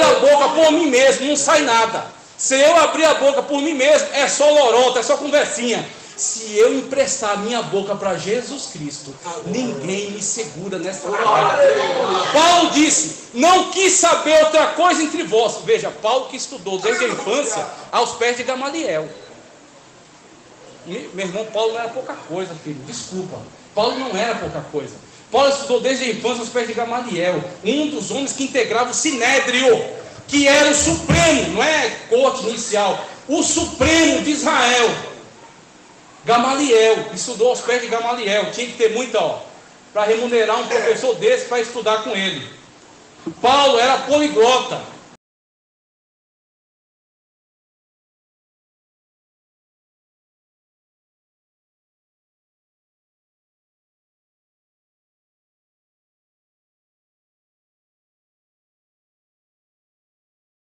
abrir a boca por mim mesmo, não sai nada. Se eu abrir a boca por mim mesmo, é só lorota, é só conversinha. Se eu emprestar minha boca para Jesus Cristo, ninguém me segura nessa hora. Paulo disse: não quis saber outra coisa entre vós. Veja, Paulo que estudou desde a infância aos pés de Gamaliel. Meu irmão, Paulo não era pouca coisa, filho, desculpa. Paulo não era pouca coisa. Paulo estudou desde a infância aos pés de Gamaliel, um dos homens que integrava o Sinédrio, que era o supremo, não é corte inicial, o supremo de Israel. Gamaliel, estudou aos pés de Gamaliel. Tinha que ter muita, para remunerar um professor desse para estudar com ele. Paulo era poliglota.